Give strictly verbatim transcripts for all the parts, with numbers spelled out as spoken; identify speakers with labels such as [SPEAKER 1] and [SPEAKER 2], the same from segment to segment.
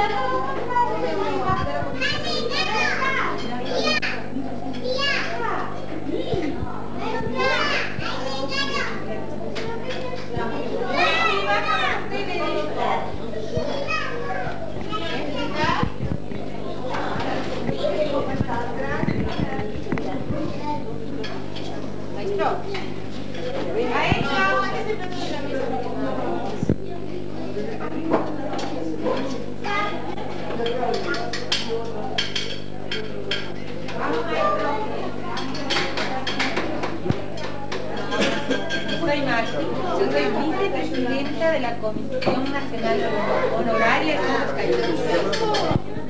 [SPEAKER 1] Soy Marco, yo soy vicepresidenta de la Comisión Nacional Honoraria de Centros Caídos.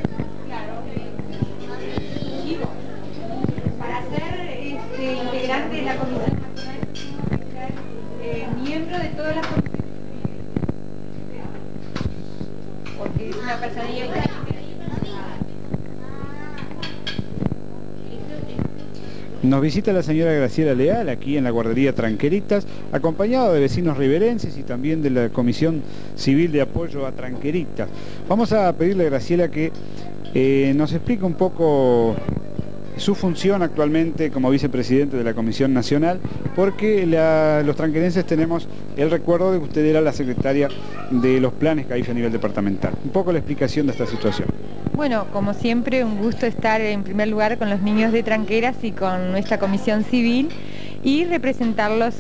[SPEAKER 1] Para ser este, integrante de la Comisión Nacional tengo que ser eh, miembro de todas las comisiones, porque es una personalidad independiente.
[SPEAKER 2] Nos visita la señora Graciela Leal aquí en la guardería Tranqueritas, acompañado de vecinos riverenses y también de la Comisión Civil de Apoyo a Tranqueritas. Vamos a pedirle a Graciela que eh, nos explique un poco su función actualmente como vicepresidente de la Comisión Nacional, porque la, los tranquerenses tenemos el recuerdo de que usted era la secretaria de los planes C A I F a nivel departamental. Un poco la explicación de esta situación.
[SPEAKER 1] Bueno, como siempre, un gusto estar en primer lugar con los niños de Tranqueras y con nuestra Comisión Civil y representarlos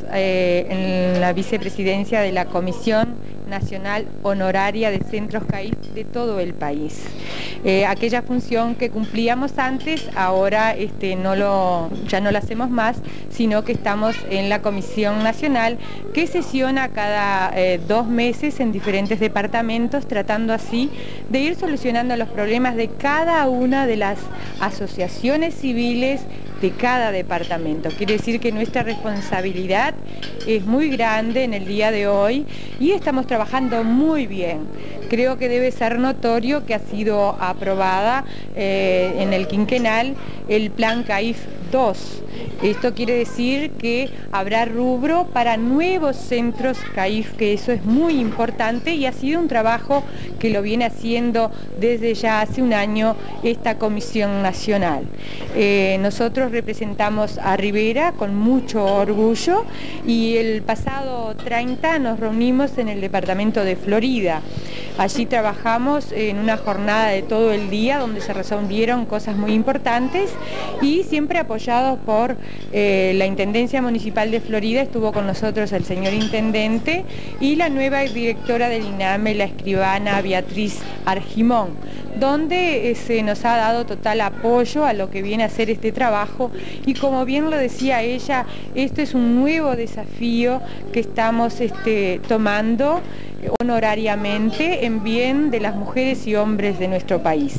[SPEAKER 1] eh, en la vicepresidencia de la Comisión Nacional Honoraria de Centros C A I F de todo el país. Eh, aquella función que cumplíamos antes, ahora este, no lo, ya no la hacemos más, sino que estamos en la Comisión Nacional que sesiona cada eh, dos meses en diferentes departamentos, tratando así de ir solucionando los problemas de cada una de las asociaciones civiles de cada departamento. Quiere decir que nuestra responsabilidad es muy grande en el día de hoy y estamos trabajando muy bien. Creo que debe ser notorio que ha sido aprobada eh, en el quinquenal el plan C A I F dos. Esto quiere decir que habrá rubro para nuevos centros C A I F, que eso es muy importante y ha sido un trabajo que lo viene haciendo desde ya hace un año esta Comisión Nacional. Eh, nosotros representamos a Rivera con mucho orgullo y el pasado treinta nos reunimos en el departamento de Florida. Allí trabajamos en una jornada de todo el día donde se resolvieron cosas muy importantes y siempre apoyados por eh, la Intendencia Municipal de Florida. Estuvo con nosotros el señor Intendente y la nueva directora del INAME, la escribana Beatriz Argimón, donde eh, se nos ha dado total apoyo a lo que viene a ser este trabajo y como bien lo decía ella, esto es un nuevo desafío que estamos este, tomando honorariamente en bien de las mujeres y hombres de nuestro país.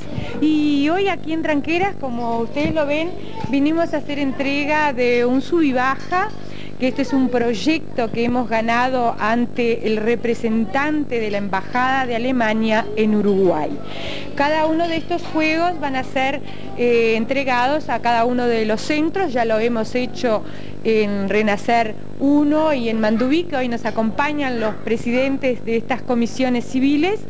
[SPEAKER 1] Y hoy aquí en Tranqueras, como ustedes lo ven, vinimos a hacer entrega de un sub y baja, que este es un proyecto que hemos ganado ante el representante de la Embajada de Alemania en Uruguay. Cada uno de estos juegos van a ser eh, entregados a cada uno de los centros, ya lo hemos hecho en Renacer uno y en Mandubí, que hoy nos acompañan los presidentes de estas comisiones civiles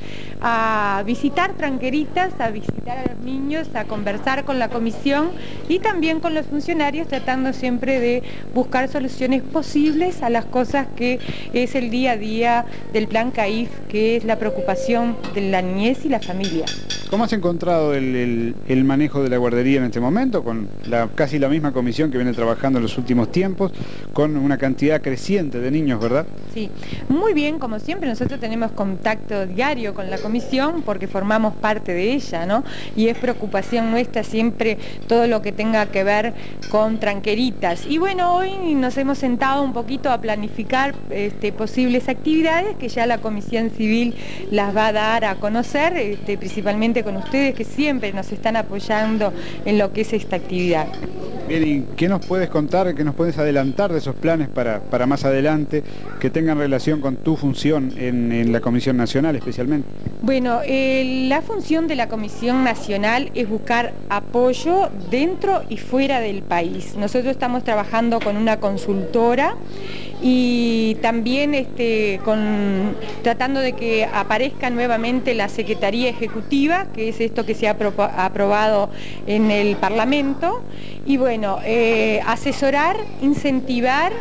[SPEAKER 1] a visitar Tranqueritas, a visitar a los niños, a conversar con la comisión y también con los funcionarios, tratando siempre de buscar soluciones posibles a las cosas que es el día a día del plan C A I F, que es la preocupación de la niñez y la familia.
[SPEAKER 2] ¿Cómo has encontrado el, el, el manejo de la guardería en este momento, con la, casi la misma comisión que viene trabajando en los últimos tiempos, con una cantidad creciente de niños, verdad?
[SPEAKER 1] Sí, muy bien, como siempre nosotros tenemos contacto diario con la comisión porque formamos parte de ella, ¿no? Y es preocupación nuestra siempre todo lo que tenga que ver con Tranqueritas. Y bueno, hoy nos hemos sentado un poquito a planificar este, posibles actividades que ya la Comisión Civil las va a dar a conocer, este, principalmente con ustedes que siempre nos están apoyando en lo que es esta actividad.
[SPEAKER 2] Bien, ¿y qué nos puedes contar, qué nos puedes adelantar de esos planes para, para más adelante que tengan relación con tu función en, en la Comisión Nacional especialmente?
[SPEAKER 1] Bueno, eh, la función de la Comisión Nacional es buscar apoyo dentro y fuera del país. Nosotros estamos trabajando con una consultora y también este, con, tratando de que aparezca nuevamente la Secretaría Ejecutiva, que es esto que se ha aprobado en el Parlamento, y bueno, eh, asesorar, incentivar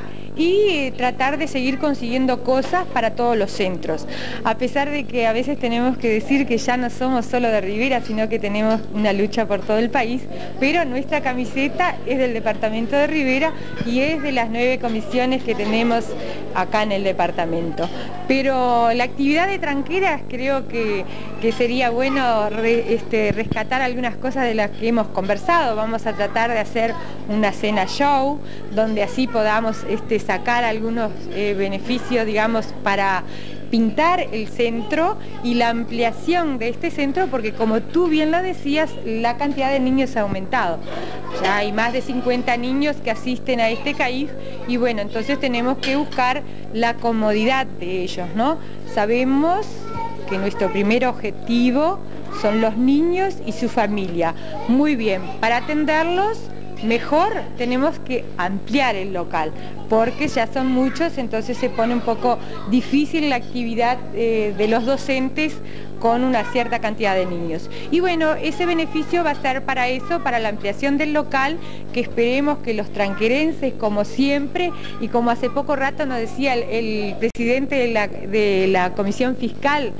[SPEAKER 1] y tratar de seguir consiguiendo cosas para todos los centros. A pesar de que a veces tenemos que decir que ya no somos solo de Rivera, sino que tenemos una lucha por todo el país, pero nuestra camiseta es del departamento de Rivera y es de las nueve comisiones que tenemos acá en el departamento. Pero la actividad de tranqueras creo que, que sería bueno re, este, rescatar algunas cosas de las que hemos conversado. Vamos a tratar de hacer una cena show, donde así podamos este, sacar algunos eh, beneficios, digamos, para pintar el centro y la ampliación de este centro, porque como tú bien lo decías, la cantidad de niños ha aumentado. Ya hay más de cincuenta niños que asisten a este C A I F y bueno, entonces tenemos que buscar la comodidad de ellos, ¿no? Sabemos que nuestro primer objetivo son los niños y su familia. Muy bien, para atenderlos mejor tenemos que ampliar el local, porque ya son muchos, entonces se pone un poco difícil la actividad eh, de los docentes con una cierta cantidad de niños. Y bueno, ese beneficio va a ser para eso, para la ampliación del local, que esperemos que los tranquerenses, como siempre, y como hace poco rato nos decía el, el presidente de la, de la Comisión Fiscal,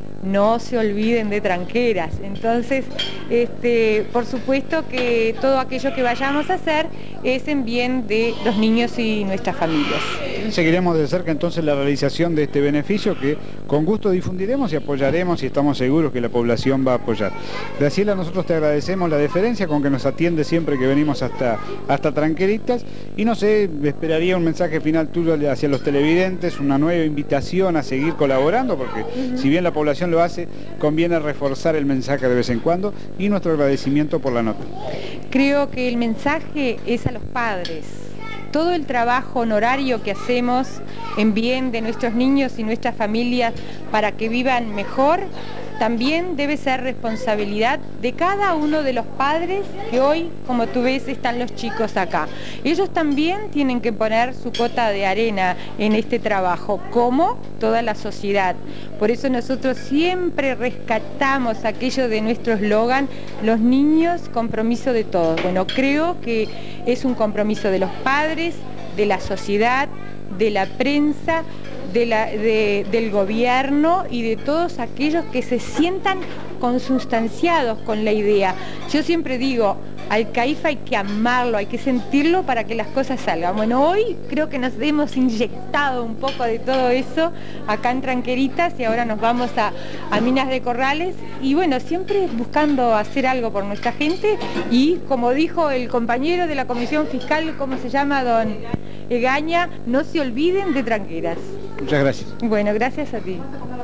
[SPEAKER 1] no se olviden de tranqueras. Entonces, este, por supuesto que todo aquello que vayamos a hacer es en bien de los niños y nuestras familias.
[SPEAKER 2] Seguiremos de cerca entonces la realización de este beneficio que con gusto difundiremos y apoyaremos y estamos seguros que la población va a apoyar. Graciela, nosotros te agradecemos la deferencia con que nos atiende siempre que venimos hasta, hasta Tranqueritas y no sé, esperaría un mensaje final tuyo hacia los televidentes, una nueva invitación a seguir colaborando, porque uh-huh. si bien la población lo hace, conviene reforzar el mensaje de vez en cuando y nuestro agradecimiento por la nota.
[SPEAKER 1] Creo que el mensaje es a los padres. Todo el trabajo honorario que hacemos en bien de nuestros niños y nuestras familias para que vivan mejor, también debe ser responsabilidad de cada uno de los padres que hoy, como tú ves, están los chicos acá. Ellos también tienen que poner su cota de arena en este trabajo, como toda la sociedad. Por eso nosotros siempre rescatamos aquello de nuestro eslogan, los niños, compromiso de todos. Bueno, creo que es un compromiso de los padres, de la sociedad, de la prensa, De la, de, del gobierno y de todos aquellos que se sientan consustanciados con la idea. Yo siempre digo, al C A I F hay que amarlo, hay que sentirlo para que las cosas salgan. Bueno, hoy creo que nos hemos inyectado un poco de todo eso acá en Tranqueritas y ahora nos vamos a, a Minas de Corrales y bueno, siempre buscando hacer algo por nuestra gente y como dijo el compañero de la Comisión Fiscal, ¿cómo se llama? Don Egaña, no se olviden de Tranqueras.
[SPEAKER 2] Muchas gracias.
[SPEAKER 1] Bueno, gracias a ti.